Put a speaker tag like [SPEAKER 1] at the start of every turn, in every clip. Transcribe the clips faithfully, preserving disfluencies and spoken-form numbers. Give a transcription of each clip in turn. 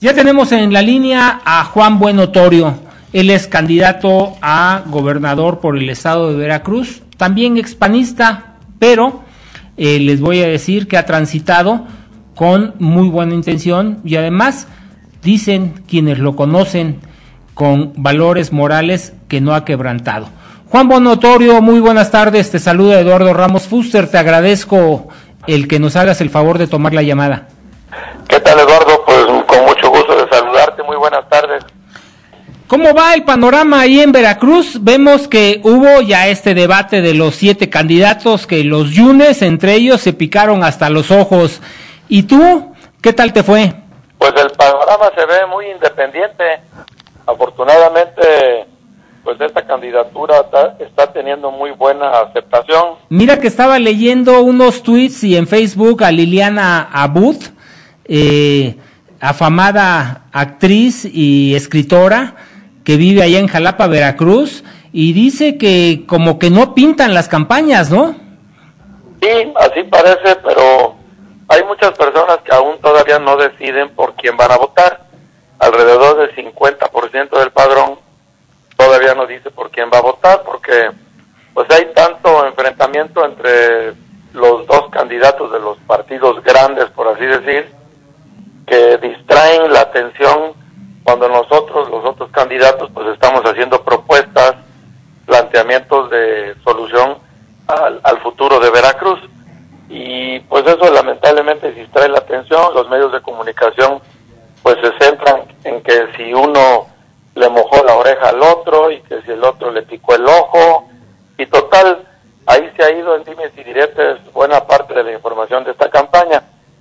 [SPEAKER 1] Ya tenemos en la línea a Juan Buenotorio. Él es candidato a gobernador por el estado de Veracruz, también expanista, pero eh, les voy a decir que ha transitado con muy buena intención y además dicen quienes lo conocen con valores morales que no ha quebrantado. Juan Buenotorio, muy buenas tardes, te saluda Eduardo Ramos Fuster, te agradezco el que nos hagas el favor de tomar la llamada.
[SPEAKER 2] ¿Qué tal, Eduardo? Pues con mucho gusto de saludarte, muy buenas tardes.
[SPEAKER 1] ¿Cómo va el panorama ahí en Veracruz? Vemos que hubo ya este debate de los siete candidatos, que los yunes entre ellos se picaron hasta los ojos. ¿Y tú? ¿Qué tal te fue?
[SPEAKER 2] Pues el panorama se ve muy independiente. Afortunadamente, pues esta candidatura está, está teniendo muy buena aceptación.
[SPEAKER 1] Mira que estaba leyendo unos tweets y en Facebook a Liliana Abud, eh, afamada actriz y escritora que vive allá en Jalapa, Veracruz, y dice que como que no pintan las campañas, ¿no?
[SPEAKER 2] Sí, así parece, pero hay muchas personas que aún todavía no deciden por quién van a votar. Alrededor del cincuenta por ciento del padrón todavía no dice por quién va a votar, porque pues hay tanto enfrentamiento entre los dos candidatos de los partidos grandes, por así decir, que distraen la atención cuando nosotros, los otros candidatos, pues estamos haciendo propuestas, planteamientos de solución al, al futuro de Veracruz. Y pues eso lamentablemente distrae la atención. Los medios de comunicación pues se centran en que si uno le mojó la oreja al otro y que si el otro le picó el ojo, y total, ahí se ha ido en dimes y diretes buena parte de la información de esta campaña.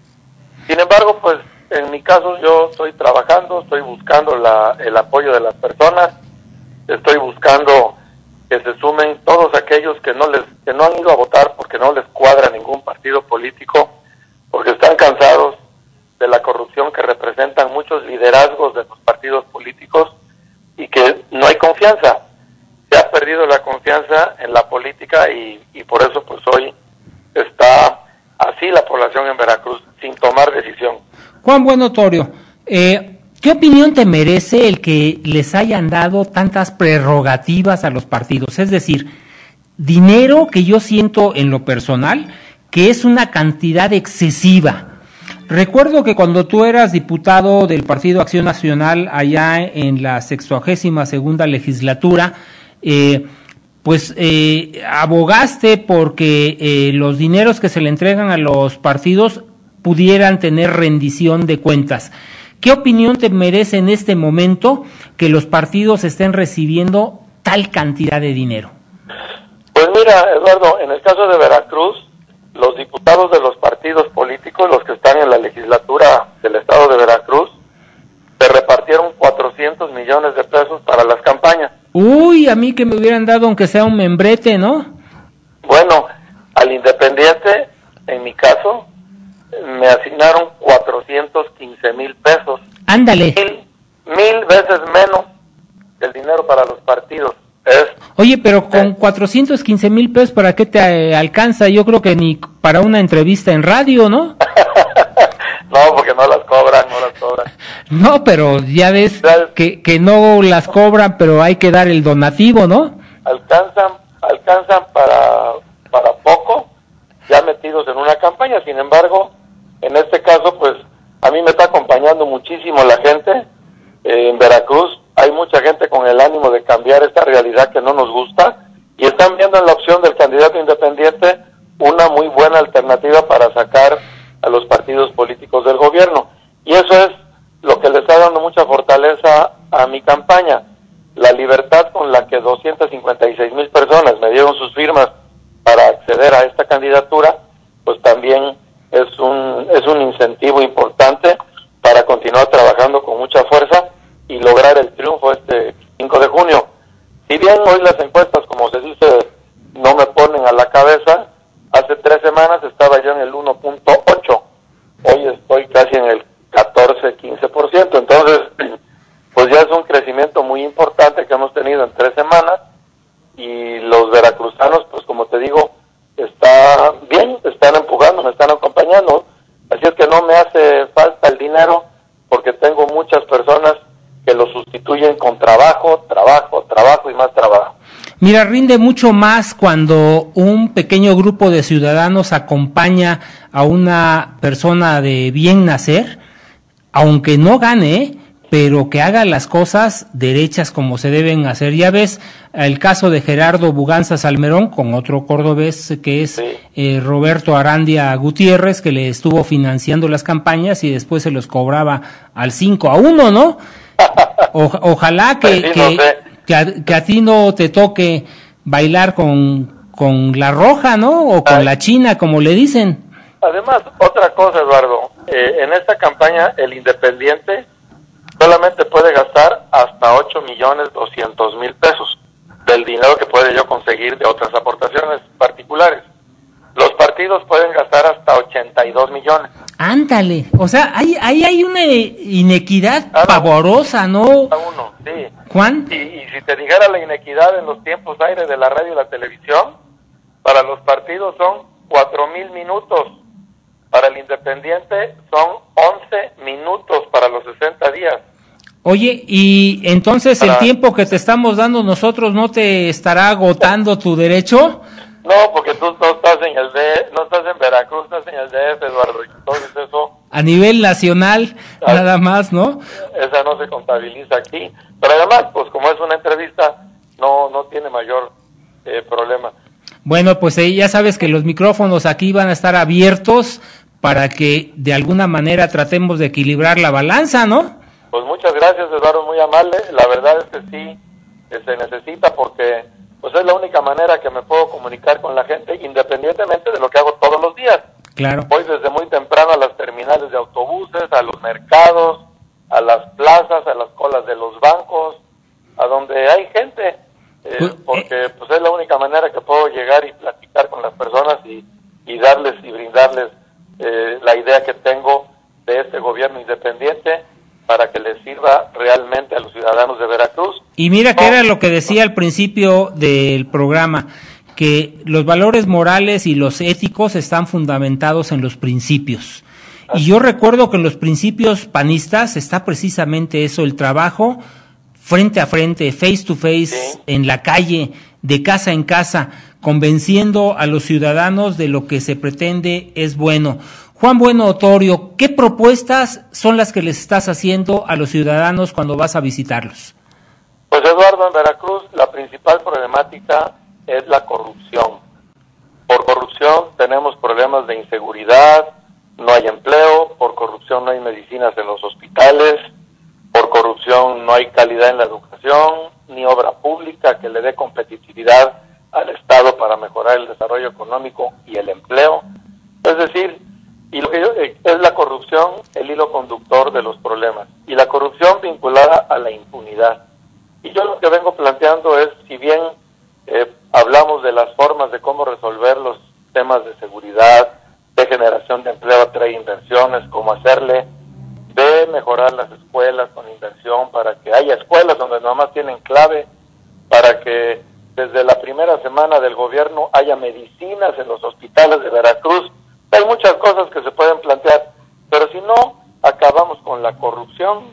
[SPEAKER 2] Sin embargo, pues en mi caso yo estoy trabajando, estoy buscando la, el apoyo de las personas, estoy buscando que se sumen todos aquellos que no les que no han ido a votar porque no les cuadra ningún partido político, porque están cansados de la corrupción que representan muchos liderazgos de los partidos políticos y que no hay confianza. Se ha perdido la confianza en la política y, y por eso pues hoy está así la población en Veracruz, sin tomar decisión.
[SPEAKER 1] Juan Buenotorio, eh, ¿qué opinión te merece el que les hayan dado tantas prerrogativas a los partidos? Es decir, dinero que yo siento en lo personal que es una cantidad excesiva. Recuerdo que cuando tú eras diputado del Partido Acción Nacional allá en la sexagésima segunda legislatura, eh, pues eh, abogaste porque eh, los dineros que se le entregan a los partidos pudieran tener rendición de cuentas. ¿Qué opinión te merece en este momento que los partidos estén recibiendo tal cantidad de dinero?
[SPEAKER 2] Pues mira, Eduardo, en el caso de Veracruz, los diputados de los partidos políticos, los que están en la legislatura del estado de Veracruz, se repartieron cuatrocientos millones de pesos para las campañas.
[SPEAKER 1] Uy, a mí que me hubieran dado aunque sea un membrete, ¿no?
[SPEAKER 2] Bueno, al independiente, en mi caso, me asignaron cuatrocientos quince mil pesos.
[SPEAKER 1] Ándale.
[SPEAKER 2] Mil, mil veces menos del dinero para los partidos. Es,
[SPEAKER 1] Oye, pero con
[SPEAKER 2] eh,
[SPEAKER 1] cuatrocientos quince mil pesos, ¿para qué te eh, alcanza? Yo creo que ni para una entrevista en radio, ¿no?
[SPEAKER 2] no, porque no las cobran, no las cobran.
[SPEAKER 1] No, pero ya ves que, que no las cobran, pero hay que dar el donativo, ¿no?
[SPEAKER 2] Alcanzan, alcanzan para, para poco, ya metidos en una campaña. Sin embargo, en este caso, pues, a mí me está acompañando muchísimo la gente eh, en Veracruz. Hay mucha gente con el ánimo de cambiar esta realidad que no nos gusta y están viendo en la opción del candidato independiente una muy buena alternativa para sacar a los partidos políticos del gobierno. Y eso es lo que le está dando mucha fortaleza a mi campaña. La libertad con la que doscientas cincuenta y seis mil personas me dieron sus firmas para acceder a esta candidatura, pues también es un, es un incentivo importante para continuar trabajando con mucha fuerza y lograr el triunfo este cinco de junio. Si bien hoy las encuestas, como se dice, no me ponen a la cabeza, hace tres semanas estaba yo en el uno punto ocho, hoy estoy casi en el catorce, quince por ciento, entonces pues ya es un crecimiento muy importante que hemos tenido en tres semanas y los veracruzanos, pues como te digo, está bien, están empujando, me están acompañando, así es que no me hace falta el dinero porque tengo muchas personas que lo sustituyen con trabajo, trabajo, trabajo y más trabajo.
[SPEAKER 1] Mira, rinde mucho más cuando un pequeño grupo de ciudadanos acompaña a una persona de bien nacer, aunque no gane, pero que haga las cosas derechas como se deben hacer. Ya ves el caso de Gerardo Buganza Salmerón con otro cordobés que es sí. eh, Roberto Arandia Gutiérrez, que le estuvo financiando las campañas y después se los cobraba al cinco a uno, ¿no? O, ojalá que,
[SPEAKER 2] pues sí,
[SPEAKER 1] que,
[SPEAKER 2] no sé.
[SPEAKER 1] que, a, que a ti no te toque bailar con, con la roja, ¿no? O con Ay. la china, como le dicen.
[SPEAKER 2] Además, otra cosa, Eduardo, eh, en esta campaña el independiente solamente puede gastar hasta ocho millones doscientos mil pesos del dinero que puede yo conseguir de otras aportaciones particulares. Los partidos pueden gastar hasta ochenta y dos millones.
[SPEAKER 1] Ándale, o sea, ahí, ahí hay una inequidad ah, pavorosa, ¿no?
[SPEAKER 2] Uno, sí.
[SPEAKER 1] Juan.
[SPEAKER 2] Y, y si te dijera la inequidad en los tiempos aire de la radio y la televisión, para los partidos son cuatro mil minutos, para el independiente son once minutos para los sesenta días.
[SPEAKER 1] Oye, y entonces para... el tiempo que te estamos dando nosotros, ¿no te estará agotando tu derecho?
[SPEAKER 2] No, porque tú no estás en el D, no estás en Veracruz, estás en el D F, Eduardo, entonces eso...
[SPEAKER 1] A nivel nacional, a, nada más, ¿no?
[SPEAKER 2] Esa no se contabiliza aquí, pero además, pues como es una entrevista, no no tiene mayor eh, problema.
[SPEAKER 1] Bueno, pues eh, ya sabes que los micrófonos aquí van a estar abiertos para que de alguna manera tratemos de equilibrar la balanza, ¿no?
[SPEAKER 2] Pues muchas gracias, Eduardo, muy amable, la verdad es que sí, que se necesita porque... pues es la única manera que me puedo comunicar con la gente, independientemente de lo que hago todos los días.
[SPEAKER 1] Claro.
[SPEAKER 2] Voy desde muy temprano a las terminales de autobuses, a los mercados, a las plazas, a las colas de los bancos, a donde hay gente, eh, pues, porque eh, pues es la única manera que puedo llegar y platicar con las personas y, y darles y brindarles eh, la idea que tengo de este gobierno independiente, para que les sirva realmente a los ciudadanos de Veracruz.
[SPEAKER 1] Y mira que era lo que decía al principio del programa, que los valores morales y los éticos están fundamentados en los principios. Así. Y yo recuerdo que en los principios panistas está precisamente eso, el trabajo frente a frente, face to face, sí. en la calle, de casa en casa, convenciendo a los ciudadanos de lo que se pretende es bueno. Juan Bueno Otorio, ¿qué propuestas son las que les estás haciendo a los ciudadanos cuando vas a visitarlos?
[SPEAKER 2] Pues Eduardo, en Veracruz la principal problemática es la corrupción. Por corrupción tenemos problemas de inseguridad, no hay empleo, por corrupción no hay medicinas en los hospitales, por corrupción no hay calidad en la educación, ni obra pública que le dé competitividad al Estado para mejorar el desarrollo económico y el empleo. Es decir, y lo que yo, eh, es la corrupción el hilo conductor de los problemas, y la corrupción vinculada a la impunidad. Y yo lo que vengo planteando es, si bien eh, hablamos de las formas de cómo resolver los temas de seguridad, de generación de empleo, atraer inversiones, cómo hacerle, de mejorar las escuelas con inversión para que haya escuelas donde nomás tienen clave, para que desde la primera semana del gobierno haya medicinas en los hospitales de Veracruz. Hay muchas cosas que se pueden plantear, pero si no acabamos con la corrupción,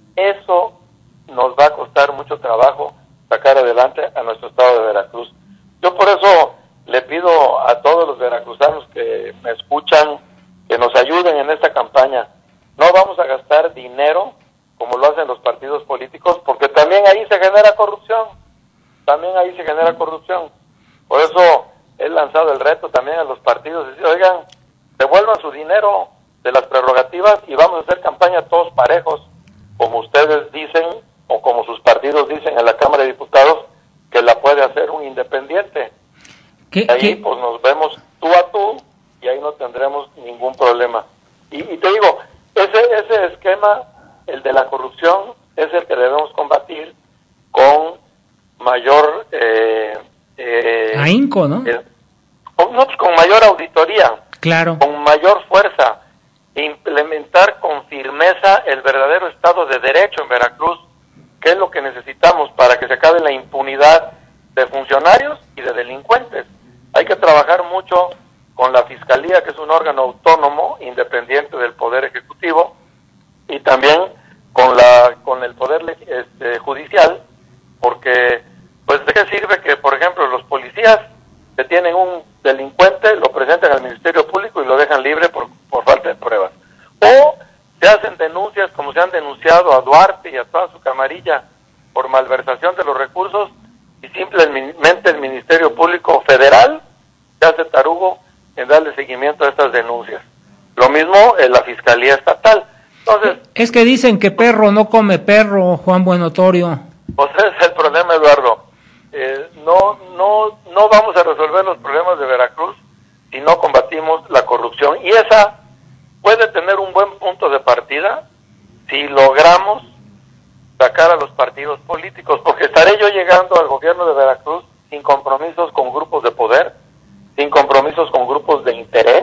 [SPEAKER 2] eso nos va a costar mucho trabajo sacar adelante a nuestro estado de Veracruz. Yo por eso le pido a todos los veracruzanos que me escuchan que nos ayuden en esta campaña. No vamos a gastar dinero como lo hacen los partidos políticos, porque también ahí se genera corrupción, también ahí se genera corrupción. Por eso he lanzado el reto también a los partidos, decir, oigan, devuelvan su dinero de las prerrogativas y vamos a hacer campaña todos parejos, como ustedes dicen o como sus partidos dicen en la Cámara de Diputados que la puede hacer un independiente.
[SPEAKER 1] ¿Qué,
[SPEAKER 2] ahí
[SPEAKER 1] qué?
[SPEAKER 2] Pues nos vemos tú a tú y ahí no tendremos ningún problema. Y, y te digo, ese ese esquema, el de la corrupción, es el que debemos combatir con mayor eh, eh,
[SPEAKER 1] ahínco, ¿no?
[SPEAKER 2] Eh, con, no, pues con mayor auditoría.
[SPEAKER 1] Claro.
[SPEAKER 2] Con mayor fuerza, implementar con firmeza el verdadero Estado de Derecho en Veracruz, que es lo que necesitamos para que se acabe la impunidad de funcionarios y de delincuentes. Hay que trabajar mucho con la Fiscalía, que es un órgano autónomo, independiente del Poder Ejecutivo, y también con la con el poder este, judicial, porque pues de qué sirve que, por ejemplo, los policías detienen un delincuente, lo presentan al Ministerio Público y lo dejan libre por, por falta de pruebas, o se hacen denuncias como se han denunciado a Duarte y a toda su camarilla por malversación de los recursos, y simplemente el Ministerio Público Federal se hace tarugo en darle seguimiento a estas denuncias. Lo mismo en la Fiscalía Estatal. Entonces,
[SPEAKER 1] es que dicen que perro no come perro, Juan Buenotorio.
[SPEAKER 2] Pues ese es el problema, Eduardo. Eh, no, no, no vamos a resolver los problemas de Veracruz si no combatimos la corrupción, y esa puede tener un buen punto de partida si logramos sacar a los partidos políticos, porque estaré yo llegando al gobierno de Veracruz sin compromisos con grupos de poder, sin compromisos con grupos de interés,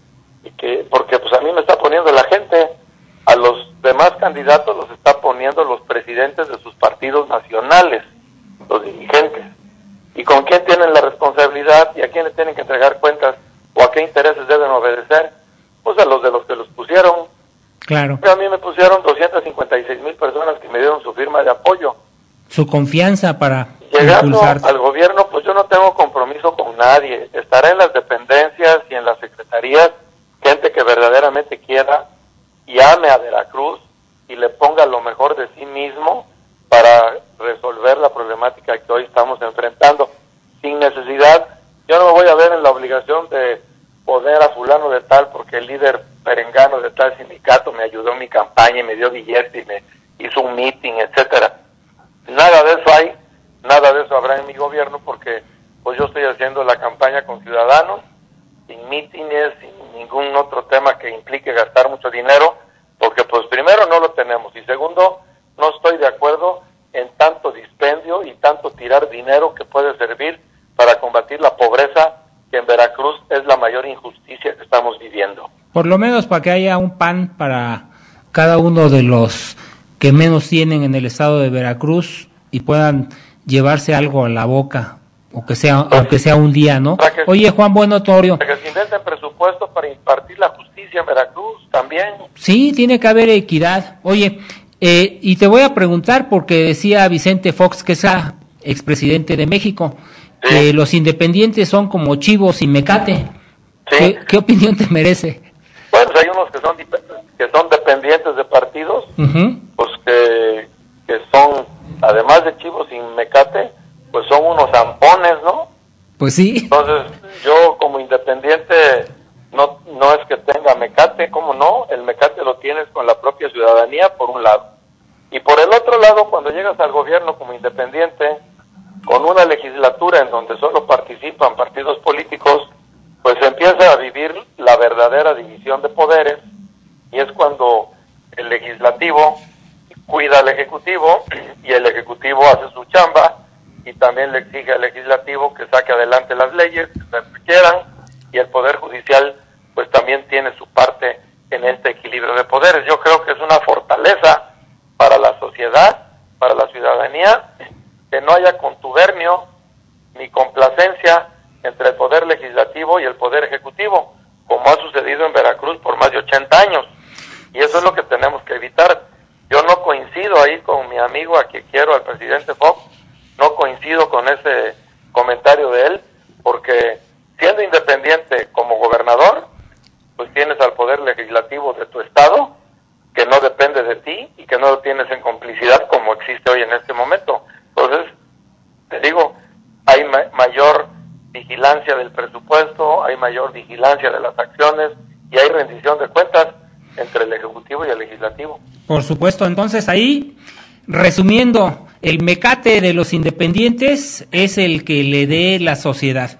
[SPEAKER 2] y que porque pues a mí me está poniendo la gente, a los demás candidatos los está poniendo los presidentes de sus partidos nacionales, los dirigentes. ¿Y con quién tienen la responsabilidad y a quién le tienen que entregar cuentas o a qué intereses deben obedecer? Pues a los de los que los pusieron.
[SPEAKER 1] Claro.
[SPEAKER 2] A mí me pusieron doscientas cincuenta y seis mil personas que me dieron su firma de apoyo.
[SPEAKER 1] Su confianza para
[SPEAKER 2] Llegando
[SPEAKER 1] impulsar.
[SPEAKER 2] al gobierno, pues yo no tengo compromiso con nadie. Estaré en las dependencias y en las secretarías, gente que verdaderamente quiera y ame a Veracruz y le ponga lo mejor de sí mismo para resolver la problemática que hoy estamos enfrentando. Sin necesidad, yo no me voy a ver en la obligación de poner a fulano de tal porque el líder perengano de tal sindicato me ayudó en mi campaña y me dio billetes y me hizo un meeting, etcétera. Nada de eso hay, nada de eso habrá en mi gobierno, porque pues yo estoy haciendo la campaña con ciudadanos, sin mítines, sin ningún otro tema que implique gastar mucho dinero, porque pues primero no lo tenemos, y segundo, no estoy de acuerdo en tanto dispendio y tanto tirar dinero que puede servir para combatir la pobreza, que en Veracruz es la mayor injusticia que estamos viviendo.
[SPEAKER 1] Por lo menos para que haya un pan para cada uno de los que menos tienen en el estado de Veracruz y puedan llevarse algo a la boca, o que sea, pues, aunque sea un día, ¿no?
[SPEAKER 2] Que,
[SPEAKER 1] Oye, Juan Buenotorio.
[SPEAKER 2] Para que se inventen presupuesto para impartir la justicia en Veracruz también.
[SPEAKER 1] Sí, tiene que haber equidad. Oye, eh, y te voy a preguntar, porque decía Vicente Fox, que es expresidente de México, sí, que los independientes son como chivos y mecate. Sí. ¿Qué, ¿Qué opinión te merece?
[SPEAKER 2] Bueno, pues hay unos que son que son dependientes de partidos, uh-huh. pues que, que son, además de chivos y mecate, pues son unos zampones, ¿no?
[SPEAKER 1] Pues sí.
[SPEAKER 2] Entonces, yo como independiente no no es que tenga mecate, ¿cómo no? El mecate lo tienes con la propia ciudadanía, por un lado. Y por el otro lado, cuando llegas al gobierno como independiente, con una legislatura en donde solo participan partidos políticos, pues empieza a vivir la verdadera división de poderes, y es cuando el legislativo cuida al ejecutivo y el ejecutivo hace su chamba y también le exige al legislativo que saque adelante las leyes que se requieran, y el poder judicial pues también tiene su parte en este equilibrio de poderes. Yo creo que es una fortaleza para la sociedad, para la ciudadanía, que no haya contubernio ni complacencia entre el poder legislativo y el poder ejecutivo, como ha sucedido en Veracruz por más de ochenta años, y eso es lo que tenemos que evitar. Yo no coincido ahí con mi amigo a quien quiero, al presidente Fox, no coincido con ese comentario de él, porque siendo independiente como gobernador, pues tienes al poder legislativo de tu estado, que no depende de ti y que no lo tienes en complicidad como existe hoy en este momento. Entonces, te digo, hay ma- mayor vigilancia del presupuesto, hay mayor vigilancia de las acciones y hay rendición de cuentas entre el Ejecutivo y el Legislativo.
[SPEAKER 1] Por supuesto, entonces ahí, resumiendo, el mecate de los independientes es el que le dé la sociedad,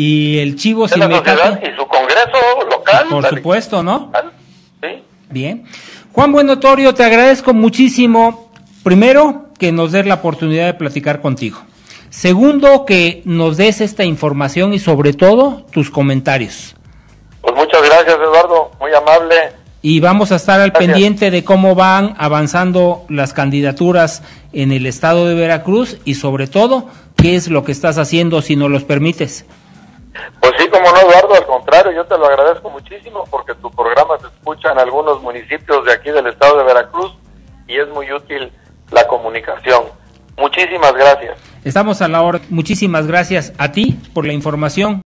[SPEAKER 1] y el chivo sin mecate...
[SPEAKER 2] Y su Congreso local.
[SPEAKER 1] Por supuesto, ¿no?
[SPEAKER 2] Sí.
[SPEAKER 1] Bien. Juan Buenotorio, te agradezco muchísimo, primero, que nos des la oportunidad de platicar contigo. Segundo, que nos des esta información y sobre todo tus comentarios.
[SPEAKER 2] Pues muchas gracias, Eduardo, muy amable.
[SPEAKER 1] Y vamos a estar al
[SPEAKER 2] Gracias.
[SPEAKER 1] pendiente de cómo van avanzando las candidaturas en el estado de Veracruz y sobre todo, qué es lo que estás haciendo, si nos los permites.
[SPEAKER 2] Pues sí, como no, Eduardo, al contrario, yo te lo agradezco muchísimo porque tu programa se escucha en algunos municipios de aquí del estado de Veracruz y es muy útil la comunicación. Muchísimas gracias.
[SPEAKER 1] Estamos a la hora. Muchísimas gracias a ti por la información.